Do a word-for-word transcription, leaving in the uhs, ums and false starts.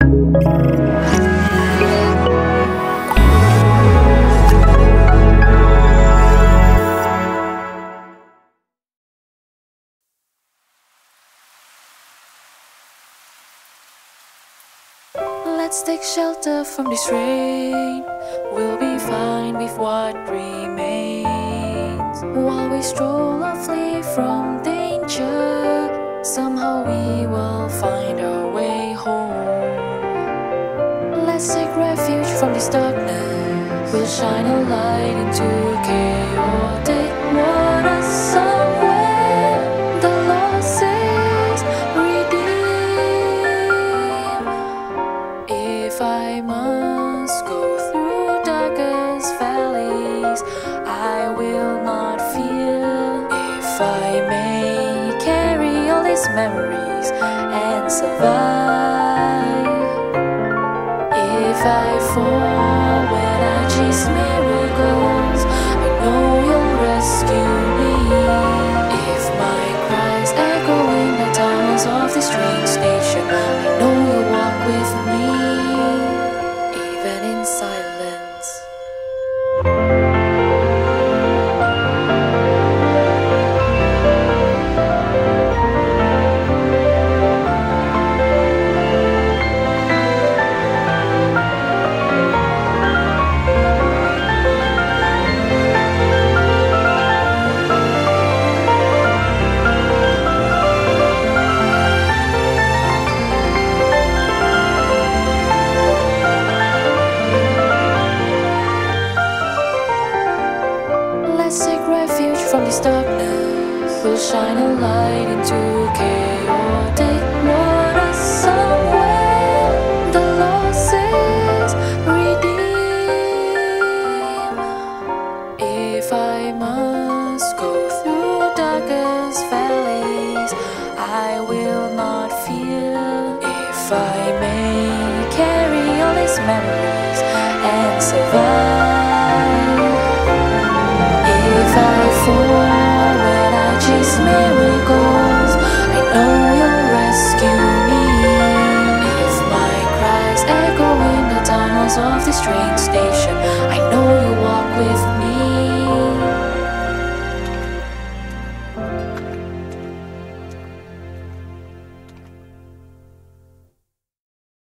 Let's take shelter from this rain. We'll be fine with what remains. While we stroll or flee from danger, somehow we will find our way home. Let's take refuge from this darkness. We'll shine a light into chaotic waters. Somewhere the lost is redeemed. If I must go through darkest valleys, I will not fear. If I may carry all these memories and survive. If I fall when I chase miracles, I know you'll rescue me. If my cries echo in the tunnels of this train station, I know you'll walk with me, even in silence. Let's take refuge from this darkness. We'll shine a light into chaotic waters. Somewhere the lost is redeemed. If I must go through darkest valleys, I will not fear. If I may carry all these memories and survive. If I fall when I chase miracles, I know you'll rescue me. If my cries echo in the tunnels of this train station,